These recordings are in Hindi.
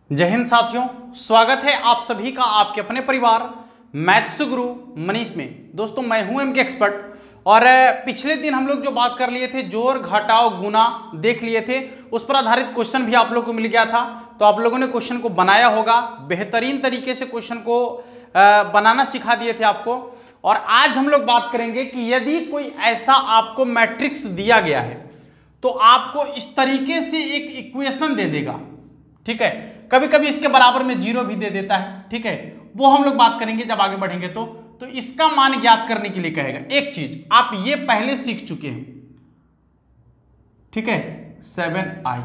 जय हिंद साथियों, स्वागत है आप सभी का आपके अपने परिवार मैथ्स गुरु मनीष में। दोस्तों मैं हूं एमके एक्सपर्ट और पिछले दिन हम लोग जो बात कर लिए थे जोड़ घटाव गुना देख लिए थे, उस पर आधारित क्वेश्चन भी आप लोगों को मिल गया था। तो आप लोगों ने क्वेश्चन को बनाया होगा, बेहतरीन तरीके से क्वेश्चन को बनाना सिखा दिए थे आपको। और आज हम लोग बात करेंगे कि यदि कोई ऐसा आपको मैट्रिक्स दिया गया है तो आपको इस तरीके से एक इक्वेशन दे देगा, ठीक है। कभी कभी इसके बराबर में जीरो भी दे देता है, ठीक है। वो हम लोग बात करेंगे जब आगे बढ़ेंगे। तो इसका मान ज्ञात करने के लिए कहेगा एक चीज आप ये पहले सीख चुके हैं, ठीक है, 7i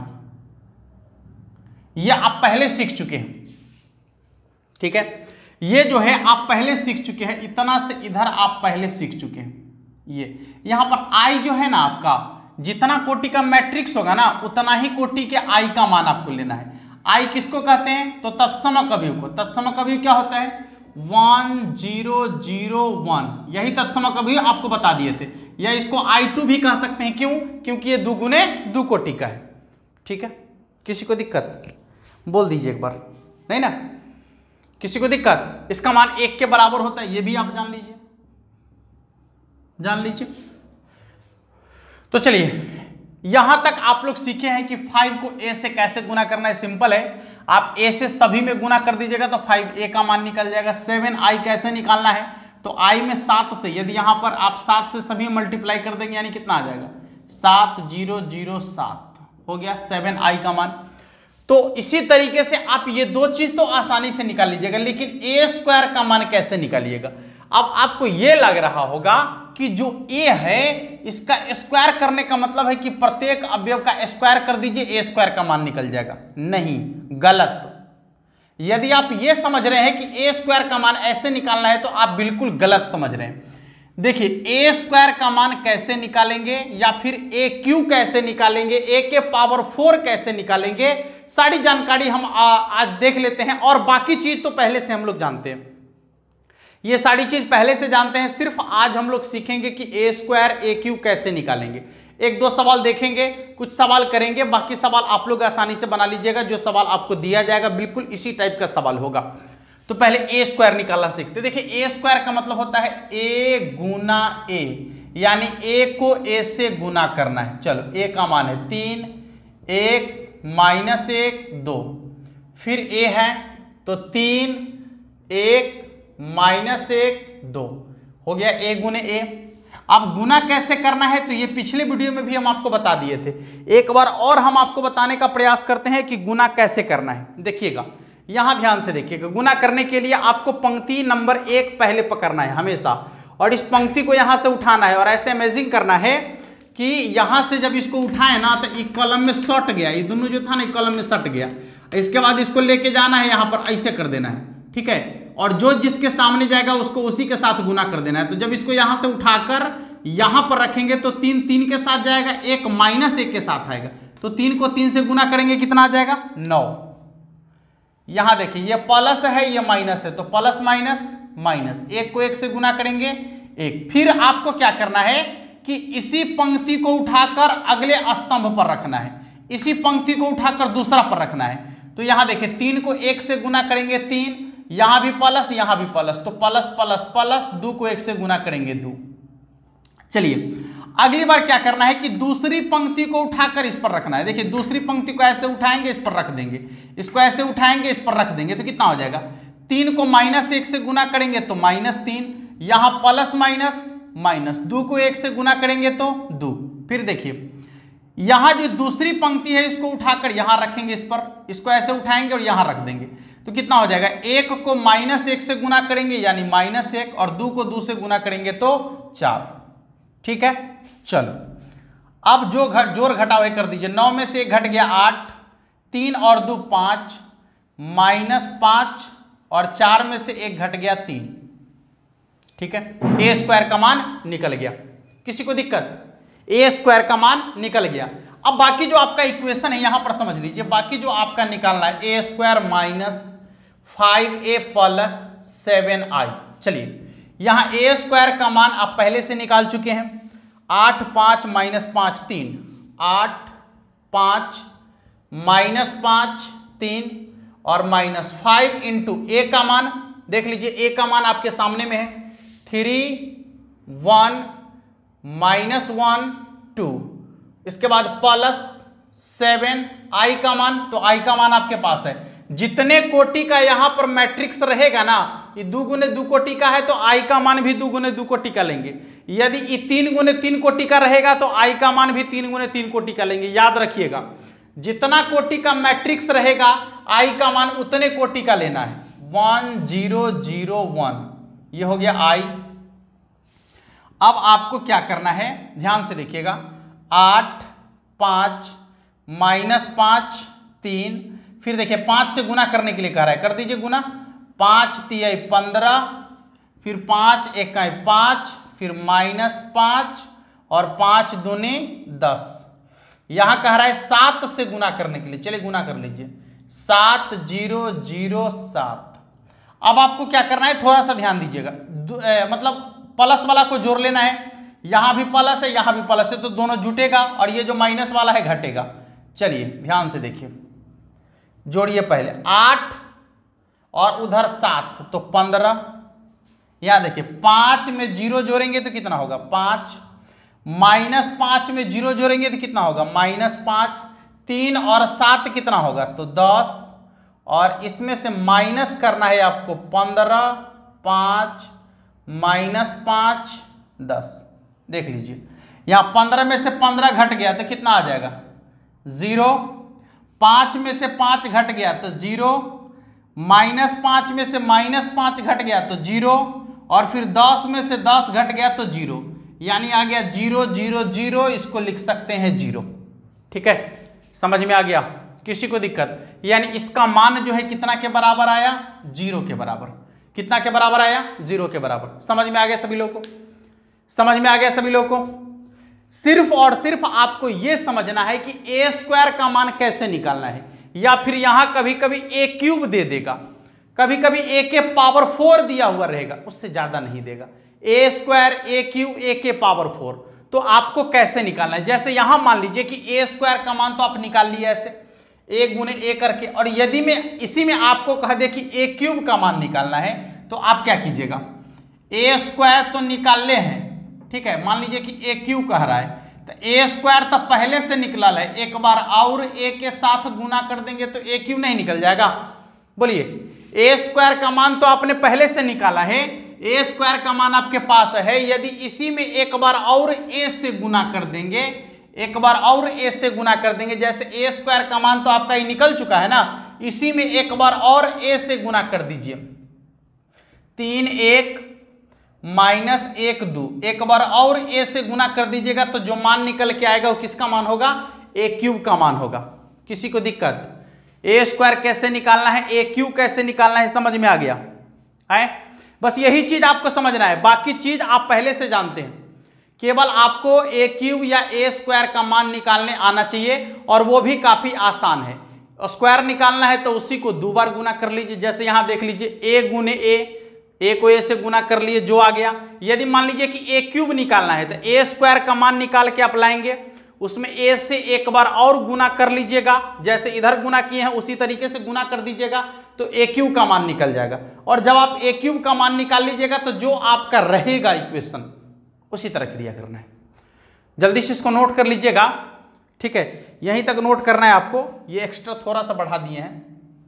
ये आप पहले सीख चुके हैं, ठीक है। ये जो है आप पहले सीख चुके हैं, इतना से इधर आप पहले सीख चुके हैं। ये यहां पर i जो है ना, आपका जितना कोटि का मैट्रिक्स होगा ना उतना ही कोटि के i का मान आपको लेना है। आई किसको कहते हैं? तो तत्समकवयव को। तत्समकवयव क्या होता है? 1 0 0 1, यही तत्समकवयव आपको बता दिए थे। या इसको I2 भी कह सकते हैं, क्यों? क्योंकि ये दुगुने दो कोटि का है, ठीक है। किसी को दिक्कत बोल दीजिए एक बार, नहीं ना? किसी को दिक्कत? इसका मान 1 के बराबर होता है, ये भी आप जान लीजिए, जान लीजिए। तो चलिए यहां तक आप लोग सीखे हैं कि 5 को a से कैसे गुना करना है। सिंपल है, आप a से सभी में गुना कर दीजिएगा तो 5a का मान निकल जाएगा। 7i कैसे निकालना है? तो i में 7 से, यदि यहां पर आप 7 से सभी मल्टीप्लाई कर देंगे यानी कितना आ जाएगा? 7007 हो गया 7i का मान। तो इसी तरीके से आप ये दो चीज तो आसानी से निकाल लीजिएगा, लेकिन a स्क्वायर का मान कैसे निकालिएगा? अब आपको ये लग रहा होगा कि जो a है इसका स्क्वायर करने का मतलब है कि प्रत्येक अवयव का स्क्वायर कर दीजिए, a स्क्वायर का मान निकल जाएगा। नहीं, गलत। यदि आप ये समझ रहे हैं कि a स्क्वायर का मान ऐसे निकालना है तो आप बिल्कुल गलत समझ रहे हैं। देखिए a स्क्वायर का मान कैसे निकालेंगे या फिर a क्यू कैसे निकालेंगे, a के पावर 4 कैसे निकालेंगे, सारी जानकारी हम आज देख लेते हैं। और बाकी चीज तो पहले से हम लोग जानते हैं, ये सारी चीज पहले से जानते हैं। सिर्फ आज हम लोग सीखेंगे कि a स्क्वायर a क्यू कैसे निकालेंगे। एक दो सवाल देखेंगे, कुछ सवाल करेंगे, बाकी सवाल आप लोग आसानी से बना लीजिएगा। जो सवाल आपको दिया जाएगा बिल्कुल इसी टाइप का सवाल होगा। तो पहले a स्क्वायर निकालना सीखते। देखिए a स्क्वायर का मतलब होता है a गुना a, यानी a को a से गुना करना है। चलो a का मान है 3, 1 माइनस 1 2, फिर a है तो 3 1 माइनस 1 2 हो गया a गुने a। अब गुना कैसे करना है तो ये पिछले वीडियो में भी हम आपको बता दिए थे। एक बार और हम आपको बताने का प्रयास करते हैं कि गुना कैसे करना है। देखिएगा, यहां ध्यान से देखिएगा। गुना करने के लिए आपको पंक्ति नंबर 1 पहले पकड़ना है हमेशा, और इस पंक्ति को यहां से उठाना है और ऐसे अमेजिंग करना है कि यहां से जब इसको उठाए ना तो एक कॉलम में सट गया, ये दोनों जो था ना एक कॉलम में सट गया। इसके बाद इसको लेके जाना है, यहां पर ऐसे कर देना है, ठीक है। और जो जिसके सामने जाएगा उसको उसी के साथ गुना कर देना है। तो जब इसको यहां से उठाकर यहां पर रखेंगे तो 3 3 के साथ जाएगा, 1 माइनस 1 के साथ आएगा। तो 3 को 3 से गुना करेंगे कितना आ जाएगा? 9। यहां देखिए ये प्लस है ये माइनस है, तो प्लस माइनस माइनस, 1 को 1 से गुना करेंगे 1। फिर आपको क्या करना है कि इसी पंक्ति को उठाकर अगले स्तंभ पर रखना है, इसी पंक्ति को उठाकर दूसरा पर रखना है। तो यहां देखिए 3 को 1 से गुना करेंगे 3, यहां भी प्लस यहां भी प्लस, तो प्लस प्लस प्लस, 2 को 1 से गुना करेंगे 2। चलिए अगली बार क्या करना है कि दूसरी पंक्ति को उठाकर इस पर रखना है। देखिए दूसरी पंक्ति को ऐसे उठाएंगे इस पर रख देंगे, इसको ऐसे उठाएंगे इस पर रख देंगे, तो कितना हो जाएगा? 3 को माइनस 1 से गुना करेंगे तो -3, यहां प्लस माइनस माइनस, 2 को 1 से गुना करेंगे तो 2। फिर देखिए यहां जो दूसरी पंक्ति है इसको उठाकर यहां रखेंगे इस पर, इसको ऐसे उठाएंगे और यहां रख देंगे, तो कितना हो जाएगा? 1 को -1 से गुना करेंगे यानी -1, और 2 को 2 से गुना करेंगे तो 4, ठीक है। चलो अब जो जोड़ घटाव कर दीजिए। 9 में से 1 घट गया 8, 3 और 2 5, -5 और 4 में से 1 घट गया 3, ठीक है। a स्क्वायर का मान निकल गया। किसी को दिक्कत? a स्क्वायर का मान निकल गया। अब बाकी जो आपका इक्वेशन है यहां पर समझ लीजिए, बाकी जो आपका निकालना है a square minus 5a plus 7i। चलिए यहां a स्क्वायर का मान आप पहले से निकाल चुके हैं। 8 5 माइनस 5 3, 8 5 माइनस 5 3, और -5 इंटू ए का मान देख लीजिए, ए का मान आपके सामने में है 3 1 -1 2, इसके बाद +7 आई का मान, तो आई का मान आपके पास है। जितने कोटि का यहां पर मैट्रिक्स रहेगा ना, ये 2 गुने 2 कोटि का है तो आई का मान भी 2 गुने 2 कोटि का लेंगे। यदि ये 3 गुने 3 कोटि का रहेगा तो आई का मान भी 3 गुने 3 कोटि का लेंगे। याद रखिएगा, जितना कोटि का मैट्रिक्स रहेगा आई का मान उतने कोटि का लेना है। 1 0 0 1 ये हो गया आई। अब आपको क्या करना है, ध्यान से देखिएगा, 8 5 -5 3, फिर देखिए 5 से गुना करने के लिए कह रहा है, कर दीजिए गुना। 5 तिहाई 15, फिर 5 इकाई 5, फिर -5 और 5 दूनी 10। यहां कह रहा है 7 से गुना करने के लिए, चलिए गुना कर लीजिए, 7 0 0 7। अब आपको क्या करना है, थोड़ा सा ध्यान दीजिएगा, मतलब प्लस वाला को जोड़ लेना है। यहां भी प्लस है, यहां भी प्लस है, तो दोनों जुटेगा और ये जो माइनस वाला है घटेगा। चलिए ध्यान से देखिए, जोड़िए पहले 8 और उधर 7 तो 15। यहां देखिए 5 में 0 जोड़ेंगे तो कितना होगा 5, -5 में 0 जोड़ेंगे तो कितना होगा -5, 3 और 7 कितना होगा तो 10, और इसमें से माइनस करना है आपको 15, 5 -5 10। देख लीजिए यहां 15 में से 15 घट गया तो कितना आ जाएगा 0, 5 में से 5 घट गया तो 0, -5 में से -5 घट गया तो 0, और फिर 10 में से 10 घट गया तो 0, यानी आ गया 0 0 0, इसको लिख सकते हैं 0। ठीक है, समझ में आ गया, किसी को दिक्कत? यानी इसका मान जो है कितना के बराबर आया 0 के बराबर। कितना के बराबर आया 0 के बराबर। समझ में आ गया सभी लोगों को? समझ में आ गया सभी लोगों को? सिर्फ और सिर्फ आपको यह समझना है कि ए स्क्वायर का मान कैसे निकालना है, या फिर यहां कभी कभी ए क्यूब दे देगा, कभी कभी ए के पावर 4 दिया हुआ रहेगा, उससे ज्यादा नहीं देगा। ए स्क्वायर ए क्यूब ए के पावर 4, तो आपको कैसे निकालना है? जैसे यहां मान लीजिए कि ए स्क्वायर का मान तो आप निकाल लिए ऐसे 1 गुने ए करके, और यदि मैं इसी में आपको कह दे कि ए क्यूब का मान निकालना है तो आप क्या कीजिएगा, ए स्क्वायर तो निकाल ले हैं, ठीक है, मान लीजिए कि ए क्यू कह रहा है तो ए स्क्वायर तो पहले से निकला है, एक बार और ए के साथ गुना कर देंगे तो ए क्यू नहीं निकल जाएगा? बोलिए, ए स्क्वायर का मान तो आपने पहले से निकाला है, ए स्क्वायर का मान आपके पास है, यदि इसी में एक बार और ए से गुना कर देंगे, एक बार और ए से गुना कर देंगे, जैसे ए स्क्वायर का मान तो आपका ये निकल चुका है ना, इसी में एक बार और ए से गुना कर दीजिए, 3 1 -1 2, एक बार और ए से गुना कर दीजिएगा तो जो मान निकल के आएगा वो किसका मान होगा, ए क्यूब का मान होगा। किसी को दिक्कत? ए स्क्वायर कैसे निकालना है, ए क्यूब कैसे निकालना है, समझ में आ गया है? बस यही चीज आपको समझना है, बाकी चीज आप पहले से जानते हैं, केवल आपको ए क्यूब या ए स्क्वायर का मान निकालने आना चाहिए, और वो भी काफी आसान है। स्क्वायर निकालना है तो उसी को 2 बार गुना कर लीजिए, जैसे यहां देख लीजिए ए गुने ए को ए से गुना कर लिए, जो आ गया। यदि मान लीजिए कि ए क्यूब निकालना है तो ए स्क्वायर का मान निकाल के आप लाएंगे, उसमें ए से एक बार और गुना कर लीजिएगा, जैसे इधर गुना किए हैं उसी तरीके से गुना कर दीजिएगा तो ए क्यूब का मान निकल जाएगा। और जब आप ए क्यूब का मान निकाल लीजिएगा तो जो आपका रहेगा इक्वेशन उसी तरह क्रिया करना है। जल्दी से इसको नोट कर लीजिएगा, ठीक है, यहीं तक नोट करना है आपको, ये एक्स्ट्रा थोड़ा सा बढ़ा दिए हैं,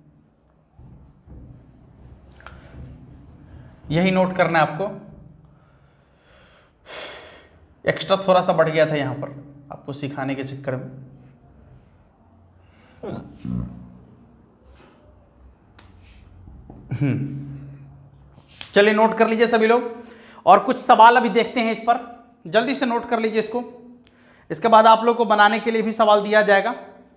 यही नोट करना है आपको, एक्स्ट्रा थोड़ा सा बढ़ गया था यहां पर आपको सिखाने के चक्कर में। चलिए नोट कर लीजिए सभी लोग, और कुछ सवाल अभी देखते हैं इस पर, जल्दी से नोट कर लीजिए इसको, इसके बाद आप लोग को बनाने के लिए भी सवाल दिया जाएगा।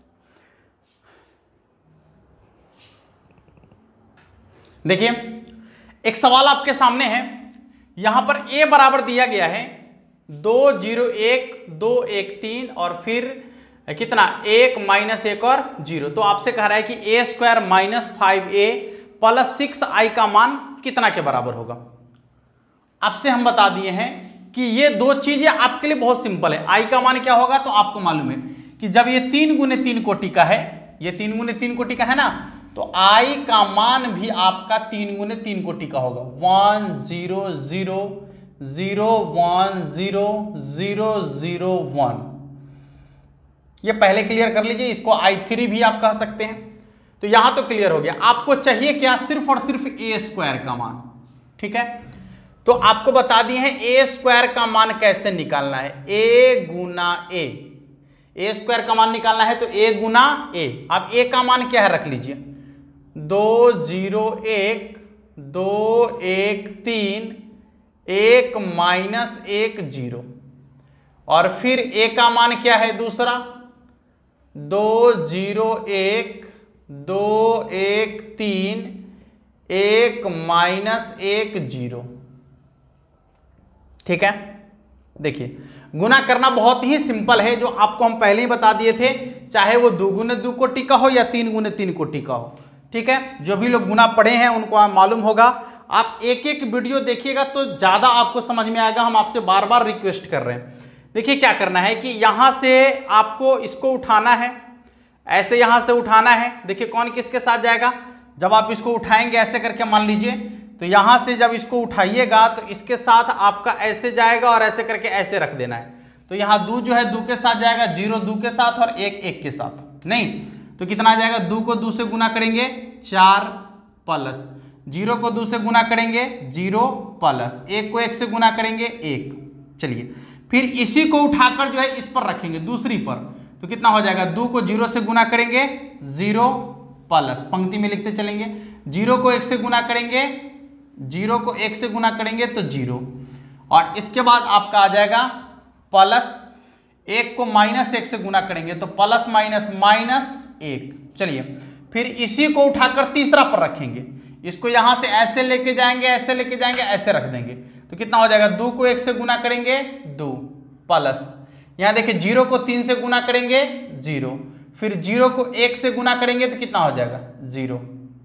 देखिए एक सवाल आपके सामने है, यहां पर a बराबर दिया गया है 2 0 1 2 1 3 और फिर कितना 1 -1 और 0। तो आपसे कह रहा है कि a स्क्वायर -5a + 6i का मान कितना के बराबर होगा। आपसे हम बता दिए हैं कि ये दो चीजें आपके लिए बहुत सिंपल है। i का मान क्या होगा तो आपको मालूम है कि जब ये 3 गुने 3 कोटि का है, ये 3 गुने 3 कोटि का है ना, तो i का मान भी आपका 3 गुने 3 कोटि का होगा। 1 0 0 0 1 0 0 0 1। ये पहले क्लियर कर लीजिए, इसको i3 भी आप कह सकते हैं। तो यहां तो क्लियर हो गया। आपको चाहिए क्या, सिर्फ और सिर्फ ए स्क्वायर का मान। ठीक है, तो आपको बता दिए हैं ए स्क्वायर का मान कैसे निकालना है। ए गुना ए स्क्वायर का मान निकालना है तो ए गुना ए। अब ए का मान क्या है रख लीजिए, 2 0 1 2 1 3 1 माइनस 1 0। और फिर ए का मान क्या है दूसरा, 2 0 1 2 1 3 1 माइनस 1 0। ठीक है, देखिए गुना करना बहुत ही सिंपल है, जो आपको हम पहले ही बता दिए थे, चाहे वो 2 गुने 2 कोटि का हो या 3 गुने 3 कोटि का हो। ठीक है, जो भी लोग गुना पढ़े हैं उनको मालूम होगा। आप एक एक वीडियो देखिएगा तो ज्यादा आपको समझ में आएगा। हम आपसे बार बार रिक्वेस्ट कर रहे हैं। देखिए क्या करना है कि यहां से आपको इसको उठाना है, ऐसे यहां से उठाना है। देखिए कौन किसके साथ जाएगा, जब आप इसको उठाएंगे ऐसे करके मान लीजिए, तो यहां से जब इसको उठाइएगा तो इसके साथ आपका ऐसे जाएगा और ऐसे करके ऐसे रख देना है। तो यहां 2 जो है 2 के साथ जाएगा, 0 2 के साथ और 1 1 के साथ। नहीं तो कितना आ जाएगा, 2 को 2 से गुना करेंगे 4 प्लस 0 को 2 से गुना करेंगे 0 प्लस 1 को 1 से गुना करेंगे 1। चलिए फिर इसी को उठाकर जो है इस पर रखेंगे दूसरी पर, तो कितना हो जाएगा, 2 को 0 से गुना करेंगे 0 प्लस, पंक्ति में लिखते चलेंगे, 0 को 1 से गुना करेंगे, 0 को 1 से गुना करेंगे तो 0। और इसके बाद आपका आ जाएगा प्लस, 1 को माइनस 1 से गुना करेंगे तो प्लस माइनस माइनस 1। चलिए फिर इसी को उठाकर तीसरा पर रखेंगे, इसको यहां से ऐसे लेके जाएंगे, ऐसे लेके जाएंगे, ऐसे रख देंगे, तो कितना हो जाएगा, 2 को 1 से गुना करेंगे 2 प्लस, यहां देखिए 0 को 3 से गुना करेंगे 0, फिर 0 को 1 से गुना करेंगे तो कितना हो जाएगा 0।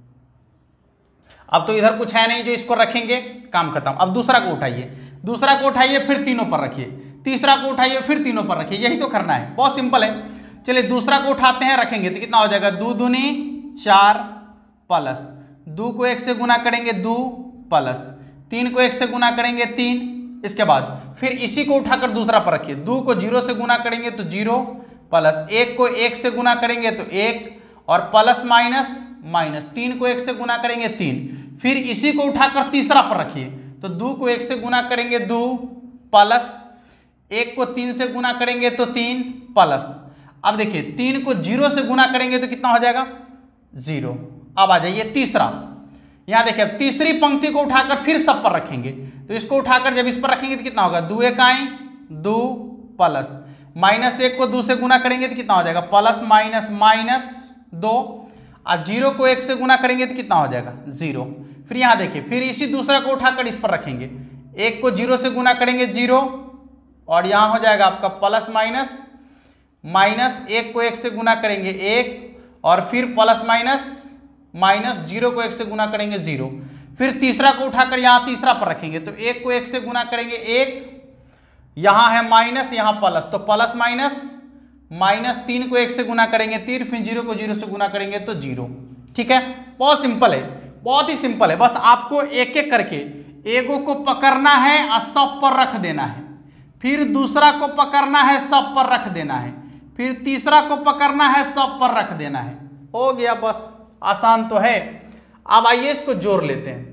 अब तो इधर कुछ है नहीं जो इसको रखेंगे, काम खत्म। अब दूसरा को उठाइए, दूसरा को उठाइए फिर तीनों पर रखिए, तीसरा को उठाइए फिर तीनों पर रखिए, यही तो करना है, बहुत सिंपल है। चलिए दूसरा को उठाते हैं, रखेंगे तो कितना हो जाएगा, 2 दूनी 4 प्लस 2 को 1 से गुना करेंगे 2 प्लस 3 को 1 से गुना करेंगे 3। इसके बाद फिर इसी को उठाकर दूसरा पर रखिए, 2 को 0 से गुना करेंगे तो 0 प्लस 1 को 1 से गुना करेंगे तो 1 और प्लस माइनस माइनस, 3 को 1 से गुना करेंगे 3। फिर इसी को उठाकर तीसरा पर रखिए, तो 2 को 1 से गुना करेंगे 2 प्लस 1 को 3 से गुना करेंगे तो 3 प्लस, अब देखिए 3 को 0 से गुना करेंगे तो कितना हो जाएगा 0। अब आ जाइए तीसरा, यहां देखिए अब तीसरी पंक्ति को उठाकर फिर सब पर रखेंगे, तो इसको उठाकर जब इस पर रखेंगे तो कितना होगा, 2 1 आए 2 प्लस माइनस 1 को 2 से गुना करेंगे तो कितना हो जाएगा, प्लस माइनस माइनस 2, और 0 को 1 से गुना करेंगे तो कितना हो जाएगा 0। फिर यहां देखिए फिर इसी दूसरा को उठाकर इस पर रखेंगे, 1 को 0 से गुना करेंगे 0 और यहां हो जाएगा आपका प्लस माइनस माइनस, 1 को 1 से गुना करेंगे 1 और फिर प्लस माइनस माइनस, 0 को 1 से गुना करेंगे 0। फिर तीसरा को उठाकर यहां तीसरा पर रखेंगे, तो 1 को 1 से गुना करेंगे 1, यहां है माइनस यहां प्लस, तो प्लस माइनस माइनस, 3 को 1 से गुना करेंगे 3, फिर 0 को 0 से गुना करेंगे तो 0। ठीक है, बहुत सिंपल है, बहुत ही सिंपल है। बस आपको एक एक करके एगो को पकड़ना है और सब पर रख देना है, फिर दूसरा को पकड़ना है सब पर रख देना है, फिर तीसरा को पकड़ना है सब पर रख देना है। हो गया, बस आसान तो है। अब आइए इसको जोड़ लेते हैं।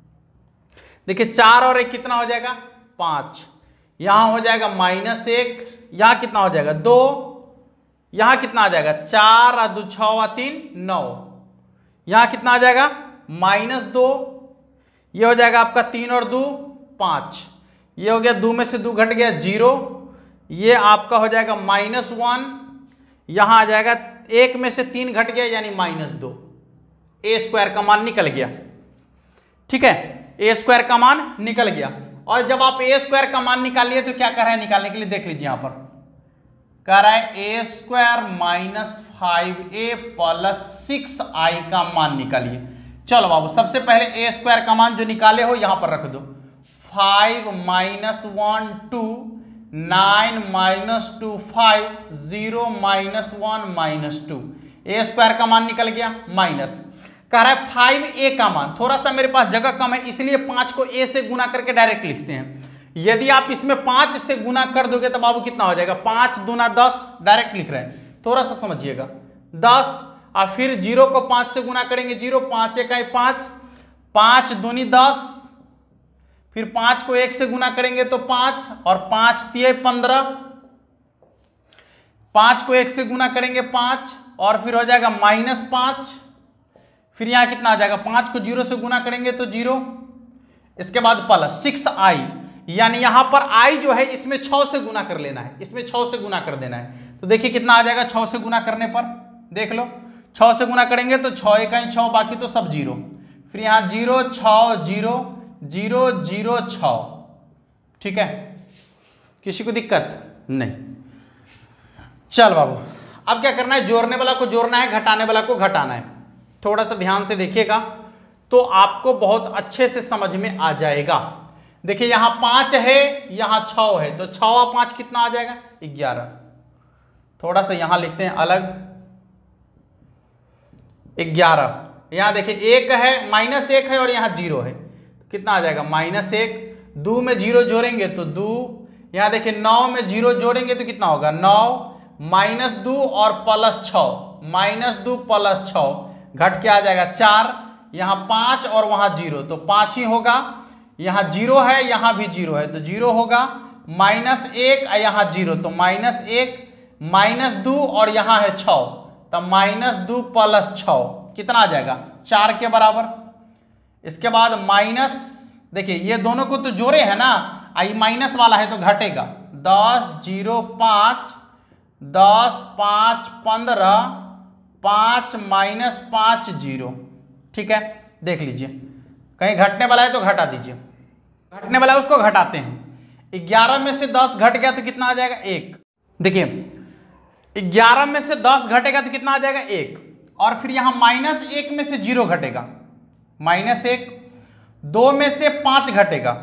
देखिए 4 और 1 कितना हो जाएगा 5, यहां हो जाएगा -1, यहां कितना हो जाएगा 2, यहां कितना आ जाएगा 4 और 2 6 और 3 9, यहां कितना आ जाएगा -2, ये हो जाएगा आपका 3 और 2 5, ये हो गया 2 में से 2 घट गया 0, ये आपका हो जाएगा -1, यहां आ जाएगा 1 में से 3 घट गया यानी -2, ए स्क्वायर का मान निकल गया। ठीक है, ए स्क्वायर का मान निकल गया। और जब आप ए स्क्वायर का मान निकालिए तो क्या कर रहा है निकालने के लिए, देख लीजिए यहां पर कह रहा है ए स्क्वायर -5a प्लस 6i का मान निकालिए। चलो बाबू, सबसे पहले ए स्क्वायर का मान जो निकाले हो यहां पर रख दो, 5 - 1 2 9 - 2 5 0 -1 -2, ए स्क्वायर का मान निकल गया माइनस। कह रहा है 5a का मान, थोड़ा सा मेरे पास जगह कम है इसलिए 5 को a से गुना करके डायरेक्ट लिखते हैं। यदि आप इसमें 5 से गुना कर दोगे तो बाबू कितना हो जाएगा, 5 दूना 10, डायरेक्ट लिख रहे हैं, थोड़ा सा समझिएगा 10, और फिर 0 को 5 से गुना करेंगे 0, 5 1 5, 5 दूनी 10, फिर 5 को 1 से गुना करेंगे तो 5, और 5 3 15, 5 को 1 से गुना करेंगे 5, और फिर हो जाएगा -5, फिर यहां कितना आ जाएगा, 5 को 0 से गुना करेंगे तो 0, इसके बाद प्लस 6i, यानी यहां पर i जो है इसमें 6 से गुना कर लेना है, इसमें 6 से गुना कर देना है। तो देखिए कितना आ जाएगा 6 से गुना करने पर, देख लो 6 से गुना करेंगे तो 6 1 6, बाकी तो सब 0, फिर यहां 0 6 0 0 0 6, ठीक है, किसी को दिक्कत नहीं। चल बाबू अब क्या करना है, जोड़ने वाला को जोड़ना है, घटाने वाला को घटाना है। थोड़ा सा ध्यान से देखिएगा तो आपको बहुत अच्छे से समझ में आ जाएगा। देखिए यहां 5 है, यहां 6 है, तो 6 और 5 कितना आ जाएगा 11। थोड़ा सा यहां लिखते हैं अलग, 11। यहां देखिए 1 है, -1 है और यहां 0 है, तो कितना आ जाएगा -1, 2 में 0 जोड़ेंगे तो 2, यहां देखिए 9 में 0 जोड़ेंगे तो कितना होगा 9, -2 और +6, -2 +6 घट के आ जाएगा 4, यहां 5 और वहां 0 तो 5 ही होगा, यहां 0 है यहां भी 0 है तो 0 होगा, -1 यहां 0 तो -1, -2 और यहां है 6 तब -2 +6 कितना आ जाएगा 4 के बराबर। इसके बाद माइनस, देखिए ये दोनों को तो जोड़े है ना, आई माइनस वाला है तो घटेगा, 10 0 5 10 5 15 5 -5 0, ठीक है। देख लीजिए कहीं घटने वाला है तो घटा दीजिए, घटने वाला है उसको घटाते हैं। 11 में से 10 घट गया तो कितना आ जाएगा 1। देखिए 11 में से 10 घटेगा तो कितना आ जाएगा 1, और फिर यहां -1 में से 0 घटेगा, -1, 2 में से 5 घटेगा,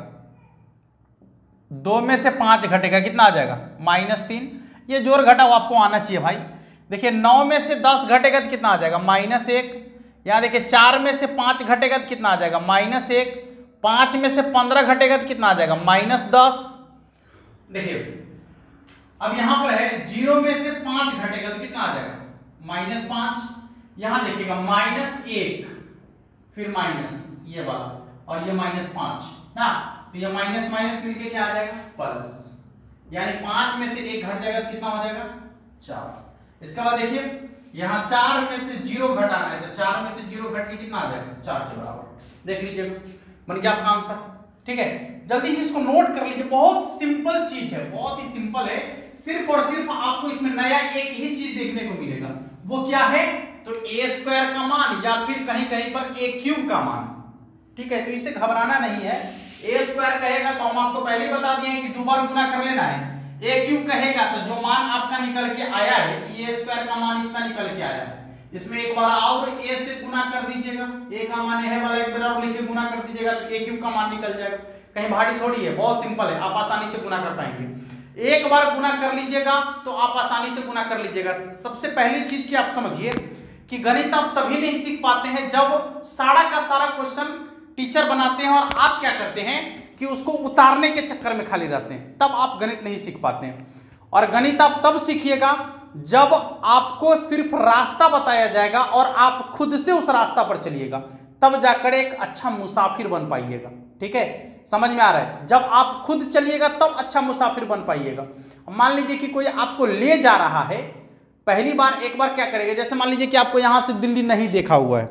2 में से 5 घटेगा कितना आ जाएगा -3। ये जोड़ घटाओ आपको आना चाहिए भाई। देखिए 9 में से 10 घटेगा तो कितना आ जाएगा -1, यहां देखिए 4 में से 5 घटेगा तो कितना आ जाएगा -1, 5 में से 15 घटेगा तो कितना आ जाएगा -10। देखिए अब यहां पर है 0 में से 5 घटेगा तो कितना आ जाएगा -5, यहां देखिएगा -1 फिर माइनस ये वाला और ये -5 ना, तो ये माइनस माइनस मिलके क्या आ जाएगा प्लस, यानी 5 में से 1 घट जाएगा तो कितना हो जाएगा 4। इसके बाद देखिए यहां 4 में से 0 घटाना है तो 4 में से 0 घट के कितना आ जाएगा 4 के बराबर। देख लीजिएगा बन गया आपका आंसर, ठीक है। जल्दी से इसको नोट कर लीजिए, बहुत सिंपल चीज है, बहुत ही सिंपल है। सिर्फ और सिर्फ आपको इसमें नया एक ही चीज देखने को मिलेगा, वो क्या है तो a² का मान या फिर कहीं कहीं पर a³ का मान, ठीक है। तो इससे घबराना नहीं है, a² कहेगा तो हम आपको पहले ही बता दिए हैं कि 2 बार गुना कर लेना है, a³ कहेगा तो जो मान आपका निकल के आया है a² का मान इतना निकल के आया है, इसमें एक बार और a से गुना कर दीजिएगा, a का मान है वाला एक बार और लेके गुना कर दीजिएगा तो a³ का मान निकल जाएगा। कहीं भारी थोड़ी है, बहुत सिंपल है, आप आसानी से गुना कर पाएंगे। एक बार गुना कर लीजिएगा तो आप आसानी से गुना कर लीजिएगा। सबसे पहली चीज की आप समझिए कि गणित आप तभी नहीं सीख पाते हैं जब सारा का सारा क्वेश्चन टीचर बनाते हैं और आप क्या करते हैं कि उसको उतारने के चक्कर में खाली रहते हैं, तब आप गणित नहीं सीख पाते हैं। और गणित आप तब सीखिएगा जब आपको सिर्फ रास्ता बताया जाएगा और आप खुद से उस रास्ता पर चलिएगा, तब जाकर एक अच्छा मुसाफिर बन पाइएगा, ठीक है। समझ में आ रहा है, जब आप खुद चलिएगा तब अच्छा मुसाफिर बन पाइएगा। मान लीजिए कि कोई आपको ले जा रहा है, पहली बार एक बार क्या करेगा, जैसे मान लीजिए कि आपको यहां से दिल्ली नहीं देखा हुआ है,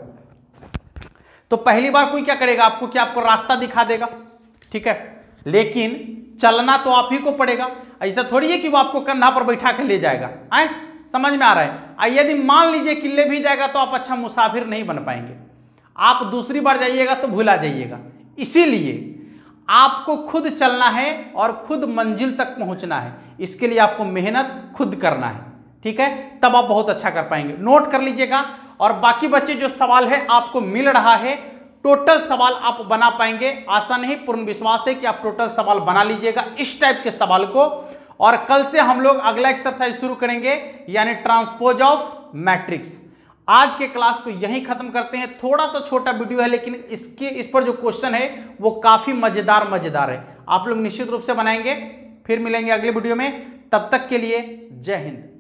तो पहली बार कोई क्या करेगा आपको कि आपको रास्ता दिखा देगा, ठीक है, लेकिन चलना तो आप ही को पड़ेगा। ऐसा थोड़ी है कि वो आपको कंधा पर बैठा के ले जाएगा, आए समझ में आ रहा है। यदि मान लीजिए कि ले भी जाएगा तो आप अच्छा मुसाफिर नहीं बन पाएंगे, आप दूसरी बार जाइएगा तो भुला जाइएगा। इसीलिए आपको खुद चलना है और खुद मंजिल तक पहुंचना है, इसके लिए आपको मेहनत खुद करना है, ठीक है, तब आप बहुत अच्छा कर पाएंगे। नोट कर लीजिएगा। और बाकी बच्चे जो सवाल है आपको मिल रहा है, टोटल सवाल आप बना पाएंगे, आशा नहीं पूर्ण विश्वास है कि आप टोटल सवाल बना लीजिएगा इस टाइप के सवाल को। और कल से हम लोग अगला एक्सरसाइज शुरू करेंगे, यानी ट्रांसपोज ऑफ मैट्रिक्स। आज के क्लास को यहीं खत्म करते हैं। थोड़ा सा छोटा वीडियो है लेकिन इस पर जो क्वेश्चन है वो काफी मजेदार है। आप लोग निश्चित रूप से बनाएंगे। फिर मिलेंगे अगले वीडियो में, तब तक के लिए जय हिंद।